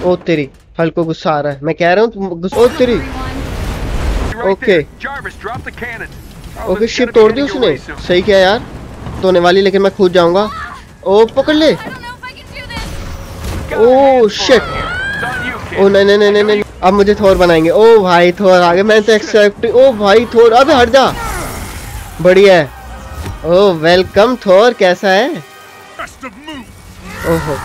ओ तेरी, हल्क को गुस्सा आ रहा है, मैं कह रहा हूँ गुस्सा। ओ तेरी, ओके ओके, शिप तोड़ दी उसने, सही किया यार, तोड़ने वाली, लेकिन मैं कूद जाऊंगा। ओ पकड़ ले, ओ शिट, ओ नहीं नहीं नहीं नहीं, अब मुझे थोर बनाएंगे। ओ भाई थोर आ गए, मैंने तो एक्सेप्ट, ओ भाई थोर, अबे हट जा, बढ़िया है। ओ वेलकम थोर, कैसा है? ओहो,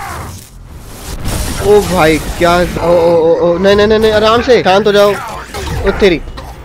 ओ भाई क्या, ओ ओ ओ, ओ नहीं नहीं नहीं, आराम से, शांत हो जाओ। ओ तेरी,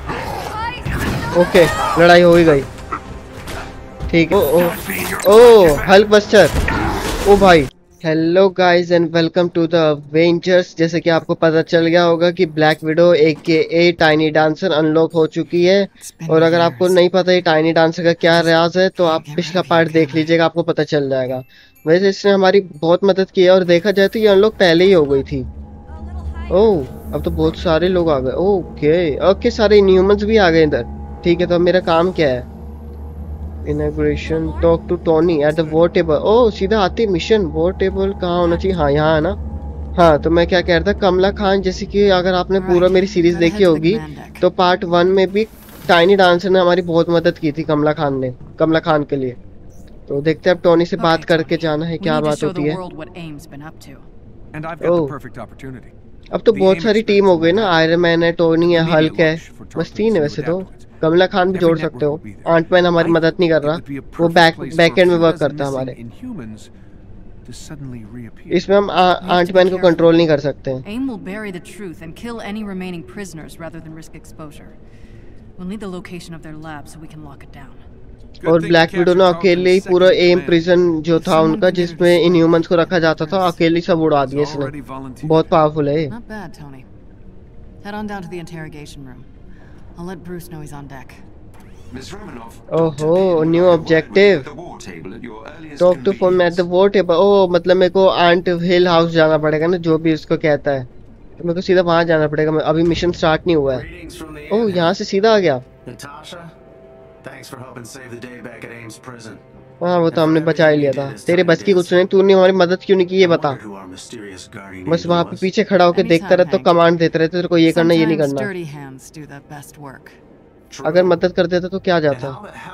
ओके, लड़ाई हो ही गई, ठीक है। ओ ओ ओ हल्क बस्टर, ओ भाई। Hello guys and welcome to the Avengers. जैसे कि आपको पता चल गया होगा कि Black Widow AKA tiny dancer unlock हो चुकी है। और अगर आपको नहीं पता ये टाइनी डांसर का क्या राज है तो आप पिछला पार्ट देख लीजिएगा, आपको पता चल जाएगा। वैसे इसने हमारी बहुत मदद की है और देखा जाए तो ये अनलॉक पहले ही हो गई थी। ओह, अब तो बहुत सारे लोग आ गए। ओके ओके, सारे इनह्यूमंस भी आ गए इधर। ठीक है, तो अब मेरा काम क्या है? Inauguration, talk to Tony at the war table. Oh, सीधा आती मिशन। वॉर टेबल कहाँ होना चाहिए? हाँ यहाँ है ना। हाँ, तो मैं क्या कह रहा था, कमला खान, जैसे कि अगर आपने पूरा मेरी सीरीज देखी होगी तो पार्ट 1 में भी टाइनी डांसर ने हमारी बहुत मदद की थी, कमला खान के लिए। तो देखते हैं अब टोनी से बात करके जाना है, क्या बात होती है। ओह, अब तो बहुत सारी टीम हो गई ना, आयरन मैन है, टोनी है, हल्क है, बस 3 है वैसे तो। कमला खान भी जोड़ सकते हो। आंटमैन हमारी मदद नहीं कर रहा, वो बैक एंड में वर्क करता है हमारे। इसमें हम आंटमैन को कंट्रोल नहीं कर सकते हैं। AIM will bury the truth and kill any remaining prisoners rather than risk exposure. We'll need the location of their lab so we can lock it down. और ब्लैक विडो ने अकेले ही पूरा M prison जो था उनका, जिसमें Inhumans को रखा जाता था, अकेले सब उड़ा दिया इसने। बहुत पावरफुल है। Not bad, Tony. Head on down to the interrogation room. I'll let Bruce know he's on deck. ओहो, new objective, talk to phone at the war table. Oh, मतलब मेरे को आंट हिल हाउस जाना पड़ेगा ना, जो भी उसको कहता है, तो मेरे को सीधा वहां जाना पड़ेगा। अभी मिशन स्टार्ट नहीं हुआ है। ओह, यहाँ से सीधा आ गया। हाँ, वो तो हमने बचा ही लिया था। तेरे बस की कुछ नहीं, तूने हमारी मदद क्यों नहीं की ये बता। बस वहाँ पे पीछे खड़ा होकर देखता रहता, तो कमांड देते रहते, तेरे को ये करना, ये नहीं करना। अगर मदद कर देता तो क्या जाता।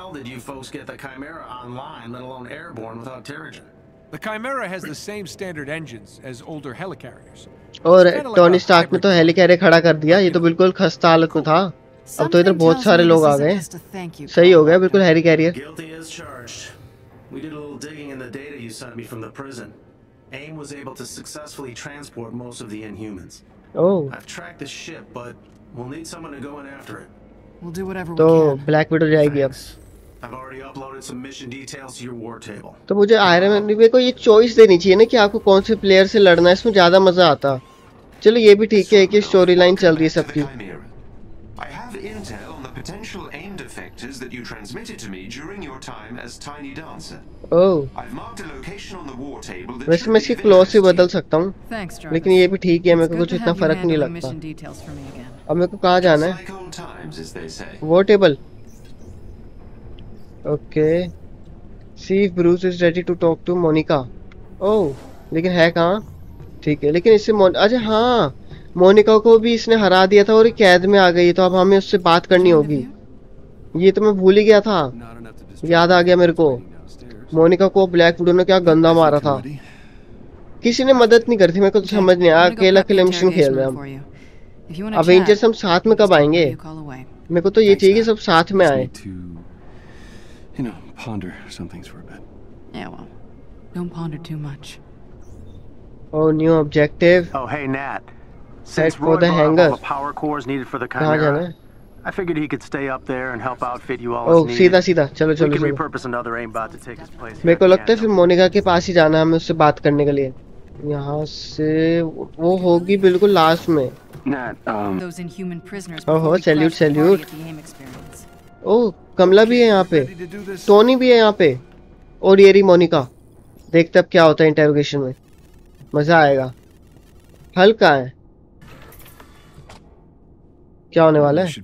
और टोनी स्टार्क ने तो हेलिकैरियर खड़ा कर दिया, ये तो बिल्कुल खस्ता हालत में था। अब तो इधर बहुत सारे लोग आ गए, सही हो गया बिल्कुल helicarrier. We did a little digging in the data you sent me from the prison. AIM was able to successfully transport most of the Inhumans. Oh. I've tracked the ship, but we'll need someone to go in after it. We'll do whatever we तो can. Black Widow जाएगी अब। I've already uploaded some mission details to your war table. तो मुझे iron man, मेरे को ये choice देनी चाहिए ना कि आपको कौन से प्लेयर से लड़ना है, इसमें ज्यादा मजा आता। चलो ये भी ठीक है कि स्टोरी लाइन चल रही है सबकी। I have intel on the potential AIM defectors that you transmitted to me during your time as Tiny Dancer. Oh. I've marked a location on the war table that वैसे मैं इसकी clause से बदल सकता हूँ, लेकिन ये भी ठीक है, मेरे को कुछ इतना फर्क नहीं लगता। अब मेरे को कहाँ जाना है? वो table. Okay, see if Bruce is ready to talk to Monica. Oh, लेकिन है कहाँ? ठीक है, लेकिन इससे अच्छा हाँ, मोनिका को भी इसने हरा दिया था और ये कैद में आ गई, तो अब हमें उससे बात करनी होगी। ये तो मैं भूल ही गया था, याद आ गया मेरे को। मोनिका को ब्लैक विडो ने क्या गंदा मारा था, किसी ने मदद नहीं करी थी, मेरे को तो समझ नहीं आया। अकेला अकेले मिशन खेल रहे हैं हम। अवेंजर्स हम साथ में कब आएंगे? मेरे को तो ये चाहिए कि सब साथ में आए। Oh, new objective. Oh, hey Nat. Head Since for Roy the brought up hangar. all the power cores needed for the कहाँ जाना Chimera, है? I figured he could stay up there and help outfit you all Oh, as needed. सीधा सीधा, चलो We चलो can चलो। repurpose another aimbot to take his place. मेरे को लगता है फिर मोनिका के पास ही जाना है हमें, उससे बात करने के लिए। यहाँ से वो होगी बिल्कुल लास्ट में। Nat, ओहो, सैल्यूट सैल्यूट। ओह, कमला भी है यहाँ पे, टोनी भी है यहाँ पे, और ये रही मोनिका। देखते अब क्या होता है इंटरोगेशन में, मजा आएगा। हल्का है, क्या होने वाला है?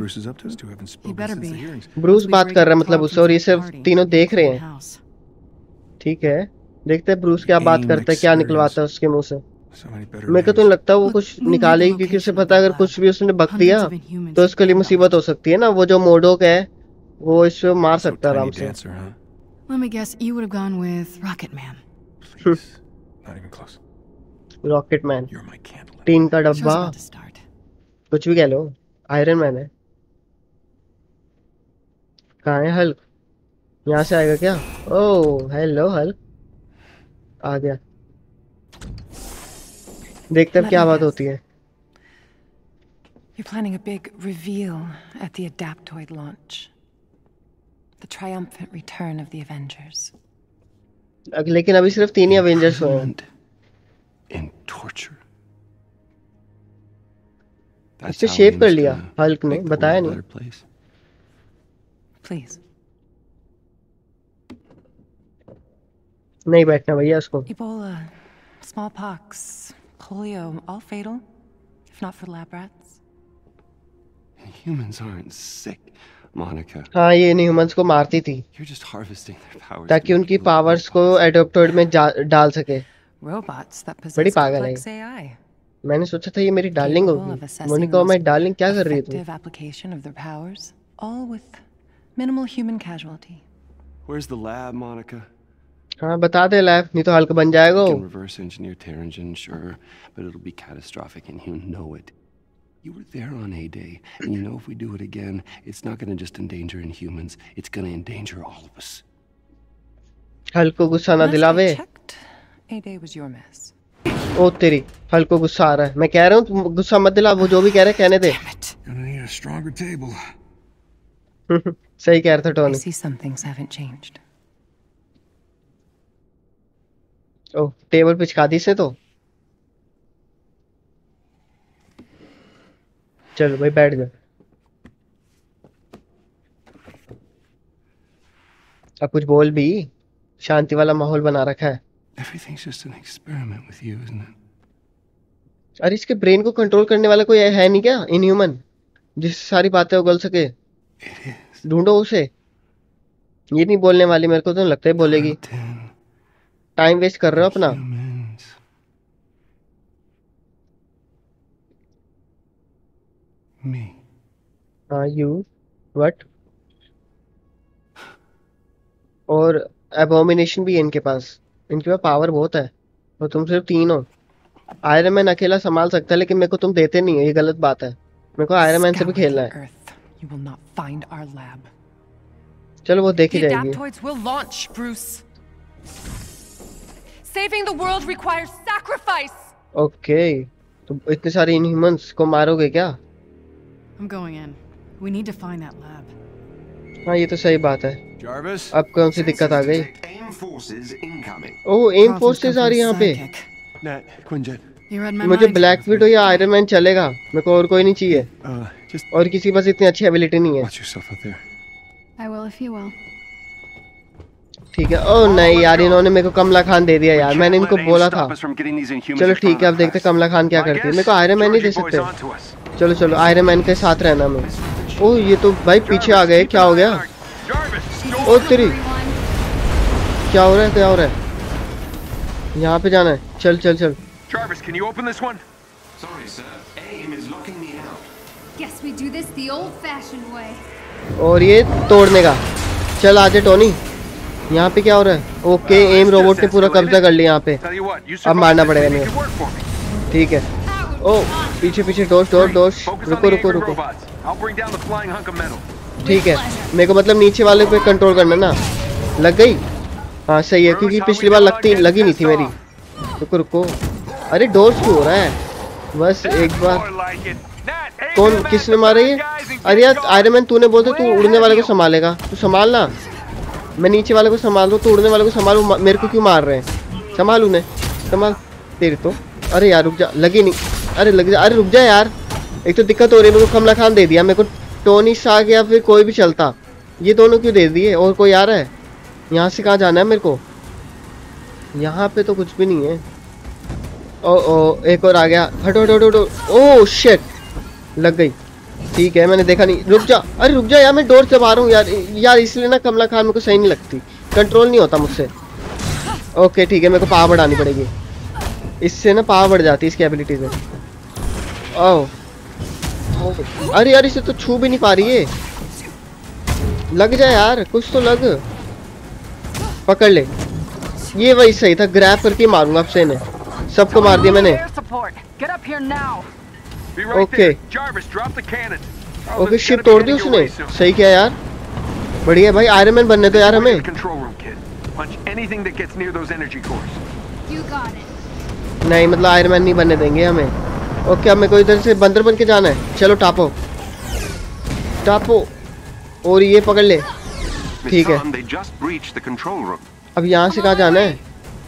ब्रूस बात कर रहा है मतलब उससे, और ये सिर्फ तीनों देख रहे हैं। ठीक है, देखते हैं ब्रूस क्या बात करता है, क्या निकलवाता है उसके मुंह से। मेरे को तो नहीं लगता वो कुछ निकालेगी, क्योंकि उसे पता है अगर कुछ भी उसने बक दिया तो उसके लिए मुसीबत हो सकती है ना। वो जो मोडोक है वो इसको मार सकता है आराम से। Let me guess, you would have gone with Rocket Man. Rocket Man, टीन का Show's डब्बा, about to start. कुछ भी कह लो, आयरन मैन है। कहाँ है हल्क? यहाँ से आएगा क्या? ओह हेलो हल्क, आ गया। देखते अब क्या बात होती है। You're planning a big reveal at the Adaptoid launch. The triumphant return of the Avengers. लेकिन अभी सिर्फ 3 ही अवेंजर्स हुए हैं। In torture. इससे शेप कर लिया हल्क ने, बताया नहीं। Please. नहीं बैठना भैया उसको। Ebola, smallpox, polio, all fatal, if not for lab rats. Humans aren't sick, Monica. हाँ ये इनह्यूमंस को मारती थी You're just harvesting their powers. ताकि उनकी पावर्स को एडॉप्टेड में डाल सके। Robots that बड़ी possess पागल है। complex AI. मैंने सोचा था ये मेरी डार्लिंग Capable of होगी। assessing मोनिका, मैं डार्लिंग क्या कर रही है तू? effective application of their powers, all with minimal human casualty. Where's the lab, Monica? हाँ बता दे लैब, नहीं तो हल्क बन जाएगा We वो। can reverse engineer Terrigen, sure, but it'll be catastrophic and you know it. You were there on A-Day, and you know if we do it again, it's not going to just endanger Inhumans, it's going to endanger all of us. Hulk को गुस्सा ना Last I दिलावे। checked, A-Day was your mess. ओ तेरी, Hulk को गुस्सा आ रहा है। मैं कह रहा हूँ तुम गुस्सा मत दिला, वो जो भी कह रहे हैं कहने दे। Gonna need a stronger table. सही कह रहा था I Tony. see some things haven't changed. Oh table पिचका दी से तो। चलो भाई बैठ जा। अब कुछ बोल भी, शांति वाला माहौल बना रखा है। Everything's just an experiment with you, isn't it? अरे इसके ब्रेन को कंट्रोल करने वाला कोई है नहीं क्या इनह्यूमन, जिससे सारी बातें उगल सके? It is. ढूंढो उसे। ये नहीं बोलने वाली, मेरे को तो लगता है बोलेगी। Ten टाइम वेस्ट कर रहे हो अपना। humans. Me. हाँ यू व्हाट? और एबोमिनेशन भी है इनके पास पावर बहुत है, और तुम सिर्फ 3 हो। आयरन मैन अकेला संभाल सकता है, लेकिन मेरे को तुम देते नहीं हो, ये गलत बात है। मेरे को आयरन मैन से भी Scour खेलना the है। Earth. You will not find our lab. चलो वो देखी The जाएगी। Adaptoids will launch, Bruce. Saving the world requires sacrifice. Okay, तो इतने सारे इनह्यूमंस को मारोगे क्या? I'm going in. We need to find that lab. हाँ ये तो सही बात है। Jarvis? अब कौन सी दिक्कत आ गई? AIM forces incoming. Oh AIM Problems forces come आ रही है from यहाँ पे। Sidekick. Nat, Quinjet. You read my मुझे mind? ब्लैक विडो या आयरन मैन चलेगा, मेरे को और कोई नहीं चाहिए। Just और किसी पास इतनी अच्छी एबिलिटी नहीं है। watch yourself out there. I will if you will. ठीक है। ओह नहीं यार, इन्होंने मेरे को कमला खान दे दिया यार, मैंने इनको बोला था। चलो ठीक है, अब देखते कमला खान क्या करती है। मेरे को आयरन मैन नहीं दे सकते। चलो चलो आयरन मैन के साथ रहना मैं। ओह ये तो भाई पीछे आ गए, क्या हो गया? ओ तेरी, क्या हो रहा है, क्या हो रहा है? यहाँ पे जाना है। चल चल चल। Jarvis, can you open this one? Sorry, sir. AIM is locking me out. Guess we do this the old-fashioned way. और ये तोड़ने का। चल आजा टोनी। यहाँ पे क्या हो रहा है? ओके, एम रोबोट ने पूरा कब्जा कर लिया यहाँ पे। Tell you what, you अब मारना survived पड़ेगा this, नहीं। make it work for me. ठीक है। ओ पीछे पीछे डोश डोश डोश। Focus on रुको the रुको angry रुको। robots. I'll bring down the flying hunk of metal. ठीक है, मेरे को मतलब नीचे वाले पे कंट्रोल करना ना। लग गई? हाँ सही है, क्योंकि पिछली बार लगी नहीं थी मेरी। रुको रुको। अरे डोर्स क्यों हो रहा है? बस एक बार। More like it. Nat, aim कौन, them at किसने the मारा bad ये? guys and अरे get यार going. आयरन मैन, तूने बोलता तू उड़ने वाले को संभालेगा, तू संभालना। मैं नीचे वाले को संभाल दूँ, तू उड़ने वाले को संभाल। मेरे को क्यों मार रहे हैं? संभाल उन्हें, संभाल। तेरी तो, अरे यार रुक जा, लगी नहीं। अरे लग जा, अरे रुक जा यार। एक तो दिक्कत हो रही है, मेरे को कमला खान दे दिया, मेरे को टोनी स्टार्क या फिर कोई भी चलता। ये दोनों क्यों दे दिए? और कोई आ रहा है? यहाँ से कहाँ जाना है मेरे को? यहाँ पे तो कुछ भी नहीं है। ओ एक और आ गया। हटो हटो हटो। ओह शिट, लग गई। ठीक है, मैंने देखा नहीं। रुक जा, अरे रुक जा यार, मैं डोर दबा रहा हूँ यार। यार इसलिए ना कमला खान मेरे को सही नहीं लगती, कंट्रोल नहीं होता मुझसे। ओके ठीक है, मेरे को पावर बढ़ानी पड़ेगी। इससे ना पावर बढ़ जाती है इसकी एबिलिटीज में। ओह अरे यार इसे तो छू भी नहीं पा रही है। लग जा यार, कुछ तो लग। पकड़ ले, ये वही सही था, ग्रैब करके मारूंगा अब से इन्हें। सबको मार दिया मैंने। ओके ओके, शिप तोड़ दी उसने, सही किया यार, बढ़िया भाई। आयरन मैन बनने तो यार हमें। नहीं मतलब आयरन मैन नहीं बनने देंगे हमें। ओके अब मेरे को इधर से बंदर बन के जाना है। चलो टापो टापो, और ये पकड़ ले, ठीक है। अब यहाँ से कहाँ जाना है?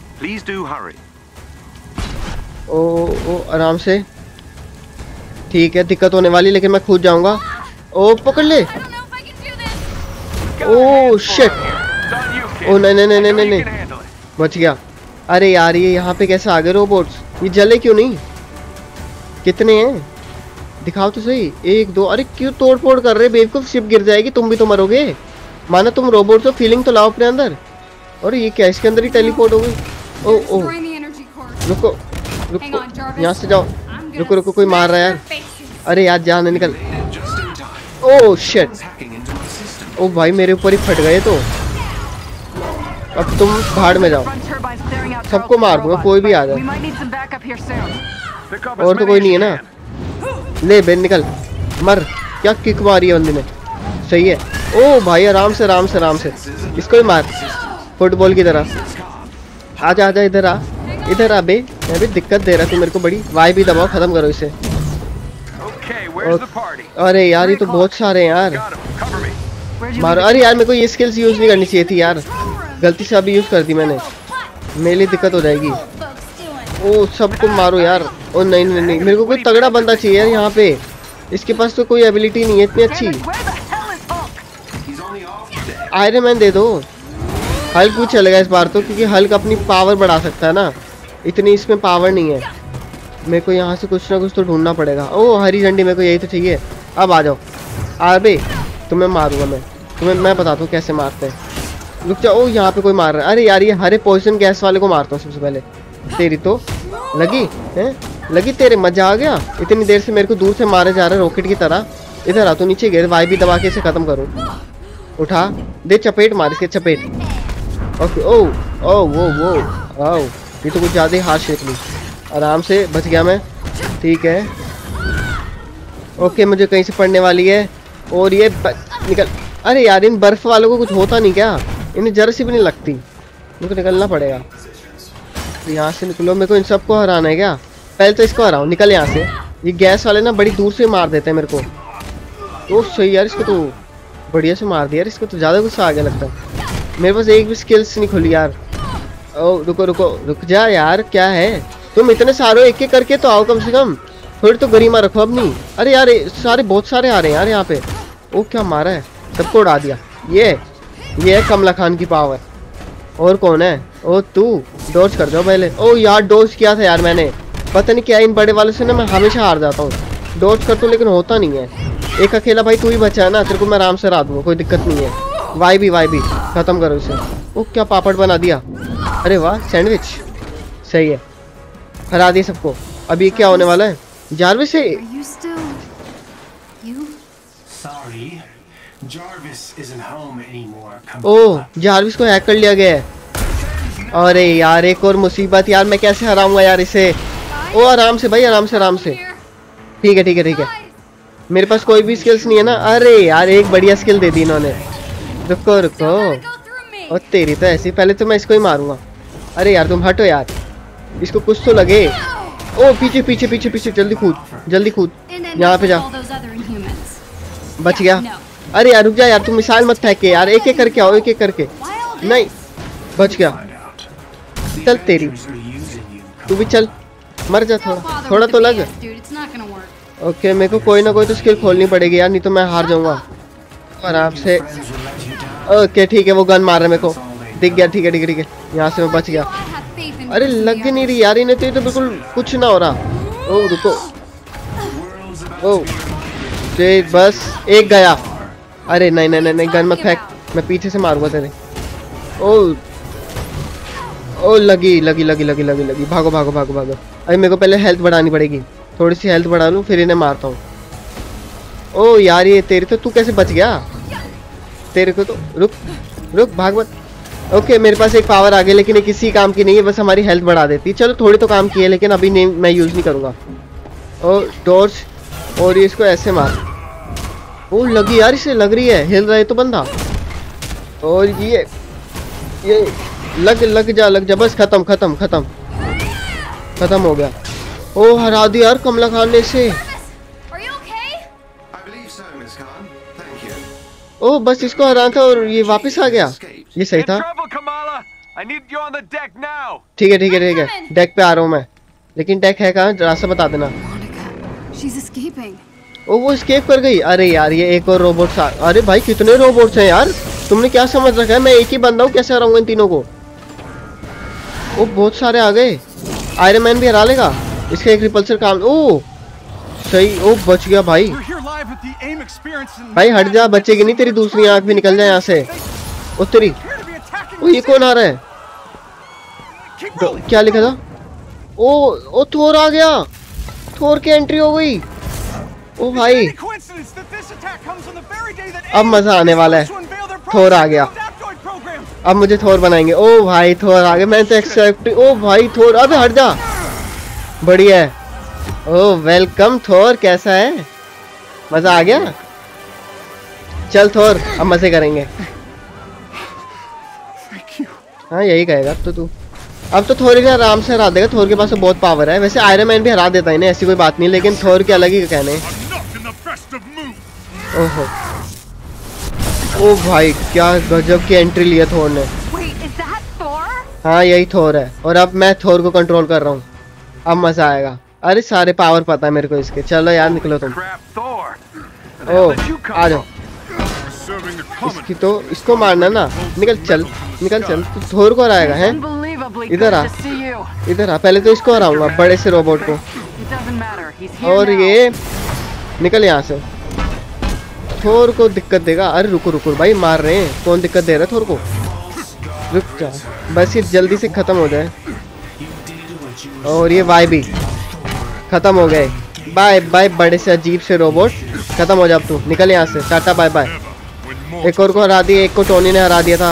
ओ आराम से, ठीक है। दिक्कत होने वाली, लेकिन मैं खुद जाऊंगा। ओ पकड़ ले। ओ शिट, ओ नहीं नहीं नहीं नहीं नहीं, बच गया। अरे यार ये यहाँ पे कैसे आ गए रोबोट्स? ये जले क्यों नहीं? कितने हैं दिखाओ तो सही। 1 2, अरे क्यों तोड़ फोड़ कर रहे बेवकूफ? शिप गिर जाएगी, तुम भी तो मरोगे। माना तुम रोबोट हो, फीलिंग तो लाओ अपने अंदर। और ये क्या, इसके अंदर ही टेलीपोर्ट हो गई? ओ ओ रुको रुको, यहाँ से जाओ। रुको रुको, कोई मार रहा है यार। अरे यार जान निकल। ओ शिट, ओ भाई मेरे ऊपर ही फट गए तो। अब तुम भाड़ में जाओ, सबको मार दूंगा कोई भी आ जाए। और तो कोई नहीं है ना। ले बेन निकल, मर। क्या किक मारी है बंदी ने, सही है। ओ भाई आराम से आराम से आराम से, इसको ही मार फुटबॉल की तरह। आजा आजा, इधर आ इधर आ बे, मैं भी दिक्कत दे रहा तू मेरे को बड़ी। वाई भी दबाओ, खत्म करो इसे। अरे यार ये तो बहुत सारे हैं यार, मारो। अरे यार मेरे को ये स्किल्स यूज नहीं करनी चाहिए थी यार, गलती से अभी यूज कर दी मैंने, मेरे लिए दिक्कत हो जाएगी। ओ सबको मारो यार। ओ नहीं नहीं नहीं, मेरे को कोई तगड़ा बंदा चाहिए यार यहाँ पे। इसके पास तो कोई एबिलिटी नहीं है इतनी अच्छी। आयरन मैन दे दो। हल्क भी चलेगा इस बार तो, क्योंकि हल्क अपनी पावर बढ़ा सकता है ना, इतनी इसमें पावर नहीं है। मेरे को यहाँ से कुछ ना कुछ तो ढूंढना पड़ेगा। ओ हरी झंडी, मेरे को यही तो चाहिए। अब आ जाओ आरबे, तुम्हें मारूंगा मैं, तुम्हें मैं बताता हूँ कैसे मारते हैं। रुक जाओ, यहाँ पे कोई मार रहा है। अरे यार ये हरे पॉइजन गैस वाले को मारता हूँ सबसे पहले। तेरी तो लगी है, लगी तेरे, मजा आ गया। इतनी देर से मेरे को दूर से मारे जा रहे रॉकेट की तरह। इधर आ, तो नीचे गिर, वाई भी दबा के इसे खत्म करूँ। उठा दे, चपेट मार इसके, चपेट। ओके ओ ओ वो आओ, ये तो कुछ ज़्यादा ही हाथ शेक ली। आराम से बच गया मैं, ठीक है। ओके मुझे कहीं से पड़ने वाली है, और ये निकल। अरे यार इन बर्फ वालों को कुछ होता नहीं क्या? इन्हें जरा सी भी नहीं लगती। मेरे को निकलना पड़ेगा, तो यहाँ से निकलो। मेरे को इन सबको हराना है क्या? पहले तो इसको हराओ, निकल यहाँ से। ये गैस वाले ना बड़ी दूर से मार देते हैं मेरे को। तो सही यार, इसको तो बढ़िया से मार दिया यार, इसको तो ज़्यादा गुस्सा आ गया लगता है। मेरे पास एक भी स्किल्स नहीं खुली यार। ओ रुको रुको, रुक जा यार, क्या है तुम इतने सारे एक एक करके तो आओ कम से कम, थोड़ी तो गरिमा रखो अपनी। अरे यार सारे बहुत सारे आ रहे हैं यार यहाँ पे। ओ क्या मारा है, सबको उड़ा दिया। ये है कमला खान की पावर। और कौन है? ओ तू, डॉज कर जाओ पहले। ओ यार डॉज किया था यार मैंने, पता नहीं क्या इन बड़े वालों से ना मैं हमेशा हार जाता हूँ। डॉज करता हूँ लेकिन होता नहीं है। एक अकेला भाई तू ही बचा है ना, तेरे को मैं आराम से हरा दूंगा, कोई दिक्कत नहीं है। वाई भी खत्म करो इसे। ओ क्या पापड़ बना दिया, अरे वाह सैंडविच, सही है, हरा दिया सबको। अब ये क्या होने वाला है? जारविस से ओह जारविस को हैक कर लिया गया है। अरे यार एक और मुसीबत यार, मैं कैसे हराऊंगा यार इसे? ओ आराम से भाई, आराम से आराम से, ठीक है ठीक है ठीक है। मेरे पास कोई भी स्किल्स नहीं है ना। अरे यार एक बढ़िया स्किल दे दी इन्होंने। रुको रुको, और तेरी तो ऐसी, पहले तो मैं इसको ही मारूंगा। अरे यार तुम हटो यार, इसको कुछ तो लगे। ओ पीछे पीछे पीछे पीछे, जल्दी कूद जल्दी कूद, यहाँ पे जा, बच गया। अरे यार रुक जा यार, तुम मिसाइल मत फेंके यार, एक एक करके आओ, एक एक करके। नहीं बच गया, चल तेरी, तू भी चल, मर जा, थोड़ा थोड़ा तो लग। ओके मेरे को कोई ना कोई तो स्किल खोलनी पड़ेगी यार, नहीं तो मैं हार जाऊंगा। आराम से, ओके ठीक है, वो गन मार रहा है मेरे को, दिख गया, ठीक है ठीक है ठीक है, यहाँ से मैं बच गया। अरे लग नहीं रही यार इन्हें, तो बिल्कुल कुछ ना हो रहा। ओ रुको, ओ बस एक गया। अरे नहीं नहीं नहीं, गन मत फेंक, मैं पीछे से मारूंगा तेरे। ओ ओ लगी लगी लगी लगी लगी लगी, भागो भागो भागो भागो। अरे मेरे को पहले हेल्थ बढ़ानी पड़ेगी, थोड़ी सी हेल्थ बढ़ा लूँ फिर इन्हें मारता हूँ। ओ यार ये तेरी तो, तू कैसे बच गया? तेरे को तो रुक रुक भाग मत। ओके मेरे पास एक पावर आ गई, लेकिन ये किसी काम की नहीं है, बस हमारी हेल्थ बढ़ा देती। चलो थोड़ी तो काम की है, लेकिन अभी नहीं, मैं यूज नहीं करूँगा। और टॉर्च, और ये इसको ऐसे मार। ओ लगी यार, इसे लग रही है, हिल रहा है तो बंदा। और ये लग जा बस, खत्म खत्म खत्म खत्म हो गया। ओ हरा दिया यार कमला खान ने इसे। ओ बस इसको हरा था और ये वापस आ गया, ये सही था। ठीक है ठीक है ठीक है, डेक पे आ रहा हूँ मैं, लेकिन डेक है कहाँ, रास्ता बता देना। ओ वो एस्केप कर गई। अरे यार ये एक और रोबोट सा, अरे भाई कितने रोबोट्स हैं यार, तुमने क्या समझ रखा है मैं एक ही बंदा हूँ, कैसे हराऊंगा इन तीनों को? ओ बहुत सारे आ गए। आयरन मैन भी हरा लेगा, इसका एक रिपल्सर काम। ओ सही, ओ बच गया भाई। भाई हट जा, बचेगी नहीं, तेरी दूसरी आंख भी निकल जाए यहाँ से। ओ तेरी, ओ ये कौन आ रहा है? तो, क्या लिखा था? ओ थोर आ गया, थोर की एंट्री हो गई। ओ भाई अब मजा आने वाला है, थोर आ गया, अब मुझे थोर बनाएंगे। ओ भाई थोर आ गया, मैं तो एक्सेप्ट। ओ भाई थोर, अबे हट जा, बढ़िया है। ओ वेलकम थोर, कैसा है? मजा आ गया? चल थोर अब मजे करेंगे। हाँ यही कहेगा तो तू। अब तो थोर का आराम से हरा देगा, थोर के पास तो बहुत पावर है। वैसे आयरन मैन भी हरा देता है इन्हें, ऐसी कोई बात नहीं, लेकिन थोर के अलग ही कहने। ओहो ओ भाई क्या गजब की एंट्री लिया थोर ने। हाँ यही थोर है, और अब मैं थोर को कंट्रोल कर रहा हूँ, अब मजा आएगा। अरे सारे पावर पता है मेरे को इसके। चलो यार निकलो तुम। ओ आ जाओ, इसकी तो, इसको मारना ना, निकल चल निकल चल। तू थोर को हराएगा है? इधर आ, इधर आ, पहले तो इसको हराऊंगा, बड़े से रोबोट को। और ये निकल यहाँ से, थोर को दिक्कत देगा। अरे रुको रुको भाई, मार रहे हैं, कौन दिक्कत दे रहा है थोर को? रुक जा बस, ये जल्दी से खत्म हो जाए। और ये वाई भी खत्म हो गए। बाय बाय बड़े से अजीब से रोबोट, खत्म हो जा अब तू, निकल यहाँ से, टाटा बाय बाय। एक और को हरा दिया, एक को टोनी ने हरा दिया था।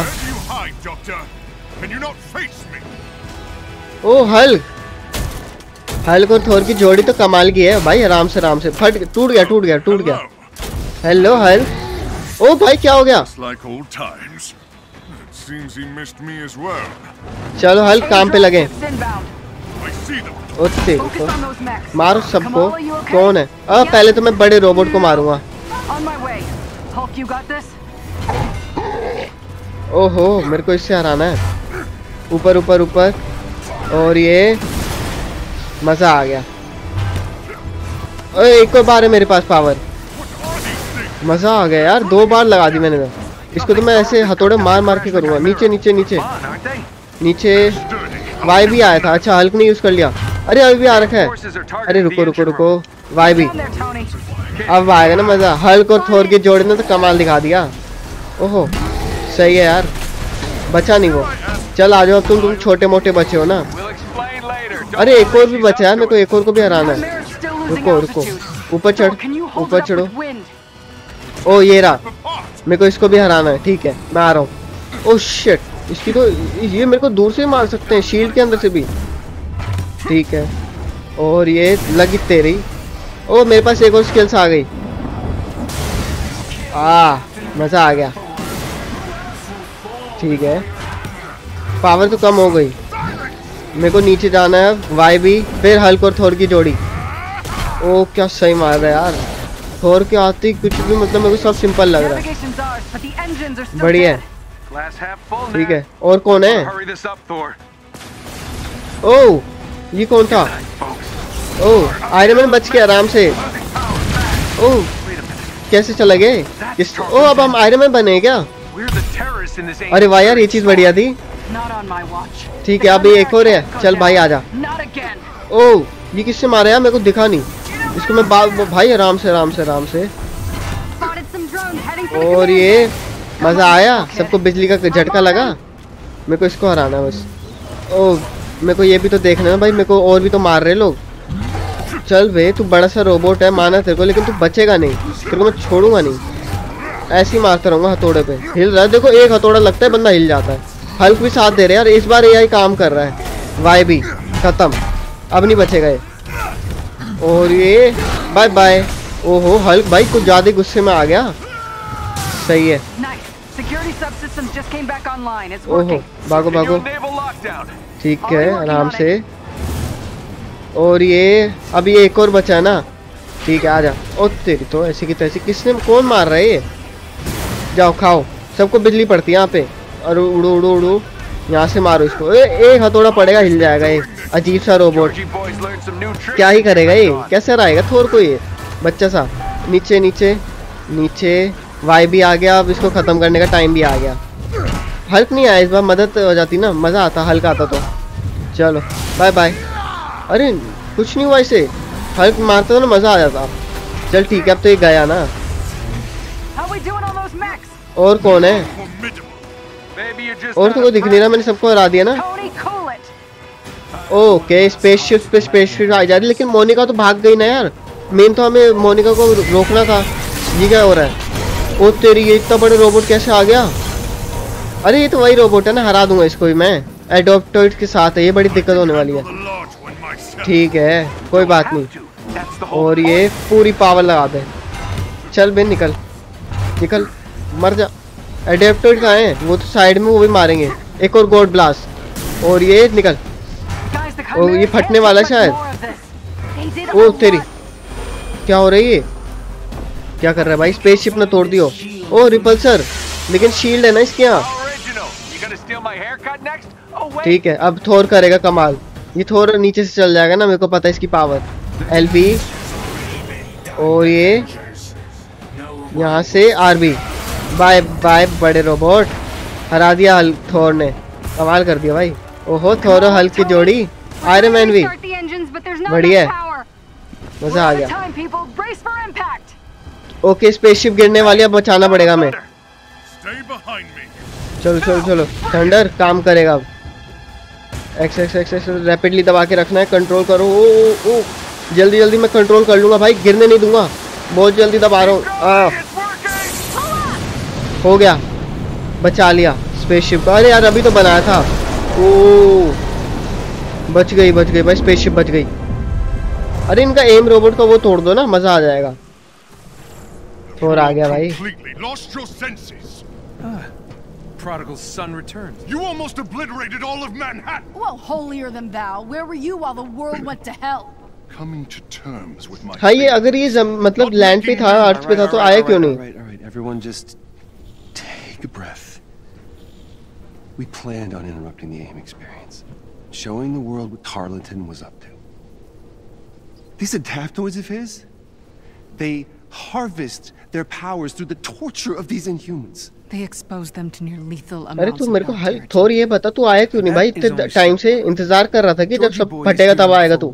ओ हल्क, हल्क और थोर की जोड़ी तो कमाल की है भाई, आराम से फट, टूट गया टूट गया टूट गया। Hello Hulk. ओ भाई क्या हो गया? चलो हल्क काम पे लगे। तो मारो सबको। कौन है? पहले तो मैं बड़े रोबोट को मारूंगा। ओहो मेरे को इससे हराना है, ऊपर ऊपर ऊपर। और ये मजा आ गया। एक और बार है मेरे पास पावर, मजा आ गया यार, 2 बार लगा दी मैंने। इसको तो मैं ऐसे हथौड़े मार मार के करूंगा। नीचे नीचे नीचे नीचे। वाई भी आया था, अच्छा हल्क ने यूज कर लिया। अरे अभी भी आ रखा है। अरे रुको रुको रुको, वाई भी अब आएगा ना मजा। हल्क और थोर के जोड़े ने तो कमाल दिखा दिया। ओहो सही है यार, बचा नहीं वो। चल आ जाओ, तुम छोटे मोटे बचे हो ना। अरे एक और भी बचा है, मेरे को एक और को भी हराना है। रुको रुको, ऊपर चढ़, ऊपर चढ़ो। ओ ये रहा, मेरे को इसको भी हराना है। ठीक है मैं आ रहा हूँ। ओ शिट, इसकी तो, ये मेरे को दूर से मार सकते हैं, शील्ड के अंदर से भी। ठीक है, और ये लगी तेरी। ओ मेरे पास एक और स्किल्स आ गई। मजा आ गया। ठीक है, पावर तो कम हो गई। मेरे को नीचे जाना है। वाई भी, फिर हल्क और थोर की जोड़ी। ओ क्या सही मार रहा है यार, थोर के आती कुछ भी, मतलब मेरे को सब सिंपल लग रहा है। बढ़िया है। ठीक है, और कौन है? ओ ये कौन था? ओ आयरन मैन बच के आराम से। ओ कैसे चला गए? ओ अब हम आयरन मैन बने क्या? अरे वाह यार, ये चीज बढ़िया थी। ठीक है, अभी एक और है। चल भाई आजा। ओ ये किससे मारा यार, मेरे को दिखा नहीं। इसको मैं भाई आराम से आराम से आराम से। और ये मजा आया, सबको बिजली का झटका लगा। मेरे को इसको हराना बस। ओ मेरे को ये भी तो देखना है भाई, मेरे को और भी तो मार रहे लोग। चल बे, तू बड़ा सा रोबोट है माना तेरे को, लेकिन तू बचेगा नहीं, तेरे को मैं छोड़ूंगा नहीं। ऐसे ही मारता रहूंगा हथौड़े पे। हिल रहा है देखो, एक हथौड़ा लगता है बंदा हिल जाता है। हल्क भी साथ दे रहे यार, इस बार एआई काम कर रहा है। वाई भी खत्म, अब नहीं बचेगा ये। और ये बाय बाय। ओहो हल्क भाई कुछ ज्यादा गुस्से में आ गया। सही है। ओहो भागो भागो, ठीक है आराम से। और ये अभी एक और बचा ना, ठीक है आजा। ओ तेरी तो ऐसी की तैसी, किसने कौन मार रहा है ये? जाओ खाओ, सबको बिजली पड़ती है यहाँ पे। और उड़ो उड़ो उड़ो, यहाँ से मारो इसको। एक हथौड़ा पड़ेगा हिल जाएगा ये अजीब सा रोबोट। क्या ही करेगा ये, कैसे रहेगा थोर को ये बच्चा सा। नीचे नीचे नीचे, वाई भी आ गया, अब इसको खत्म करने का टाइम भी आ गया। हल्क नहीं आया इस बार, मदद हो जाती ना, मजा आता। हल्क आता तो चलो बाय बाय। अरे कुछ नहीं हुआ इसे, हल्क मारता तो ना मजा आ जाता। चल ठीक है, अब तो ये गया ना। और कौन है? और तो कोई दिख नहीं रहा, मैंने सबको हरा दिया ना। ओके स्पेसशिप पे स्पेसशिप आ जा रही, लेकिन मोनिका तो भाग गई ना यार। मेन तो हमें मोनिका को रोकना था। ये क्या हो रहा है? ओ तेरी, ये इतना बड़ा रोबोट कैसे आ गया? अरे ये तो वही रोबोट है ना, हरा दूंगा इसको भी मैं। एडोप्टॉइड के साथ है, ये बड़ी दिक्कत होने वाली है। ठीक है कोई बात नहीं। और ये पूरी पावर लगा दे। चल बे निकल निकल, मर जा। एडेप्टॉइड कहाँ है? वो तो साइड में, वो भी मारेंगे। एक और गॉड ब्लास्ट। और ये निकल। ओ ये फटने वाला शायद। ओ तेरी, क्या हो रही है? क्या कर रहा है भाई? स्पेसशिप ने तोड़ दियो। ओ रिपल्सर, लेकिन शील्ड है ना इसके यहाँ। ठीक है अब थोर करेगा कमाल। ये थोर नीचे से चल जाएगा ना, मेरे को पता है इसकी पावर। एलबी और ये यहाँ से आरबी। बाय बाय बड़े रोबोट, हरा दिया हल्क थोर ने, कमाल कर दिया भाई। ओहो थोर और हल्क की जोड़ी। आयरन मैन भी बढ़िया है, मजा आ गया। ओके स्पेसशिप गिरने वाली, अब बचाना पड़ेगा हमें। चलो चलो चलो, थंडर काम करेगा अब। X X X X rapidly दबा के रखना है, कंट्रोल करो। ओ ओ जल्दी जल्दी मैं कंट्रोल कर लूंगा भाई, गिरने नहीं दूंगा। बहुत जल्दी दबा रहा हूँ। हो गया, बचा लिया स्पेसशिप को। अरे यार अभी तो बनाया था। ओ बच गई भाई, स्पेसशिप बच गई। अरे इनका एम रोबोट का वो तोड़ दो ना, मजा आ जाएगा। थोर आ गया भाई। Prodigal son returns. You almost obliterated all of Manhattan. Well, holier than thou. Where were you while the world went to hell? Coming to terms with my. हाँ ये अगर ये मतलब लैंड पे था, अर्थ पे था, तो आया क्यों नहीं? All right, everyone just take a breath. We planned on interrupting the AIM experience, showing the world what Tarleton was up to. These adaptoids of his, they harvest their powers through the torture of these Inhumans. They expose them to near lethal amounts. अरे तू मेरे को Hulk थोर ये बता, तू आया क्यों नहीं भाई? इतने टाइम से इंतजार कर रहा था कि जब सब फटेगा तब आएगा तू।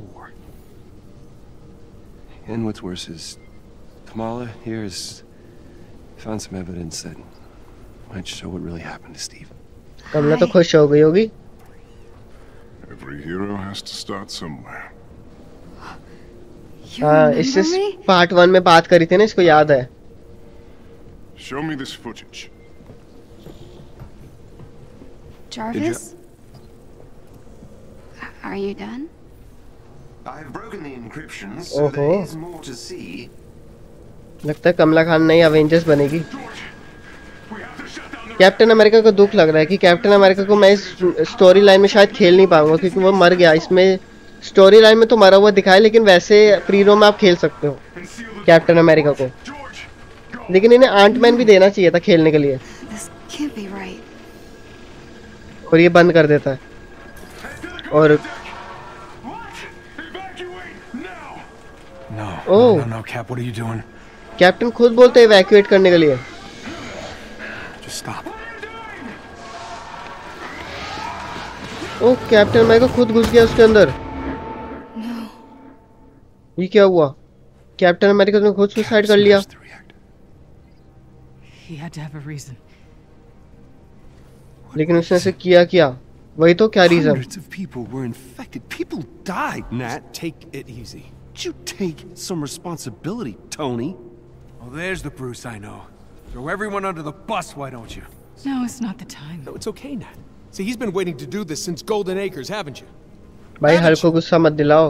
And what's worse is, Kamala here has found some evidence that might show what really happened to Steve. कमला तो खुश हो गई होगी। Every hero has to start somewhere. हाँ इससे पार्ट 1 में बात करी थी ना, इसको याद है। Show me this footage. Jarvis? Are you done? I've broken the encryption, so there is more to see. लगता है कमला खान नई अवेंजर्स बनेगी। कैप्टन अमेरिका को दुख लग रहा है कि कैप्टन अमेरिका को मैं इस स्टोरी लाइन में शायद खेल नहीं पाऊंगा, क्योंकि वो मर गया। इसमें स्टोरी लाइन में तो मरा हुआ दिखाया, लेकिन वैसे प्रीरो में आप खेल सकते हो कैप्टन अमेरिका को। लेकिन इन्हें आंटमैन भी देना चाहिए था खेलने के लिए। और ये बंद कर देता है। और No, Cap, what are you doing? Captain खुद बोलते हैं इवैक्यूएट करने के लिए। Just stop. ओ कैप्टन अमेरिका खुद घुस गया उसके अंदर। ये क्या हुआ? कैप्टन अमेरिका ने खुद सुसाइड कर लिया। He had to have a reason. लेकिन उसने ऐसे किया क्या? वही तो, क्या reason? Hundreds of people were infected. People died, Nat. Take it easy. You take some responsibility, Tony. Oh, there's the Bruce I know. Throw everyone under the bus, why don't you? No, it's not the time. No, it's okay, Nat. See, he's been waiting to do this since Golden Acres, haven't you? भाई Hulk को गुस्सा मत दिलाओ।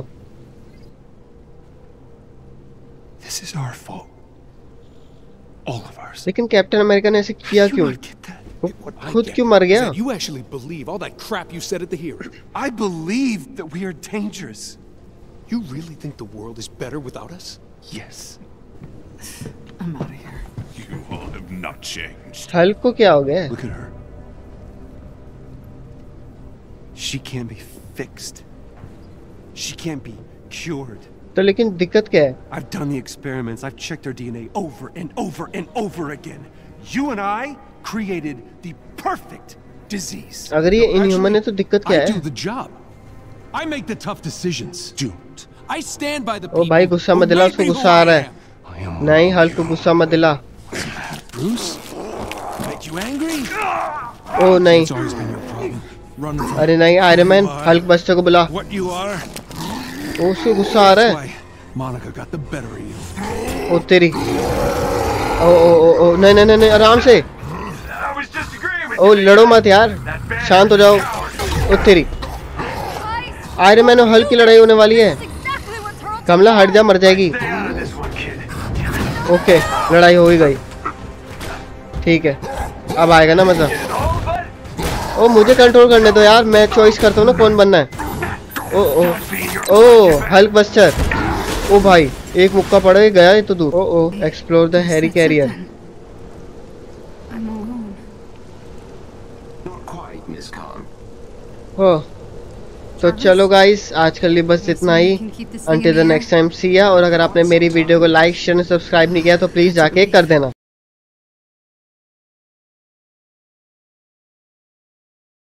This is our fault. All of ours. लेकिन Captain America ने ऐसे किया क्यों? वो खुद क्यों मर गया? You actually believe all that crap you said at the hearing. I believe that we are dangerous. You really think the world is better without us? Yes. I'm out of here. You all have not changed. Hulk को क्या हो गया? Look at her. She can't be fixed. She can't be cured. तो लेकिन दिक्कत क्या है? I've done the experiments. I've checked her DNA over and over and over again. You and I created the perfect disease. अगर ये inhuman है तो दिक्कत क्या I है? do the job. I make the tough decisions. Don't. I stand by the O people. भाई गुस्सा मत दिला, उसको गुस्सा आ रहा है। नहीं हल्क को गुस्सा मत दिला। Bruce, make you angry? ओ नहीं, It's always been your problem. Running from अरे नहीं, आयरन मैन हल्क बस्टर को बुला। what you are. ओ उसको गुस्सा आ रहा है। Why Monica got the better of you. ओ तेरी, ओ नहीं नहीं नहीं आराम से। ओ लड़ो मत यार, शांत हो जाओ। ओ तेरी, आयरन मैन और हल्क की लड़ाई होने वाली है। कमला हट जा, मर जाएगी। ओके, लड़ाई हो ही गई। ठीक है, अब आएगा ना मजा। ओ मुझे कंट्रोल करने दो यार, मैं चॉइस करता हूँ ना कौन बनना है। ओ हल्क बस्टर। ओ भाई एक मुक्का पड़ गया ये तो दूर। ओ explore the helicarrier. I'm alone. Not quite, Miss Khan. हो तो चलो गाइस, आज के लिए बस इतना ही। Until the next time, see ya. और अगर आपने मेरी वीडियो को लाइक शेयर और सब्सक्राइब नहीं किया तो प्लीज जाके कर देना।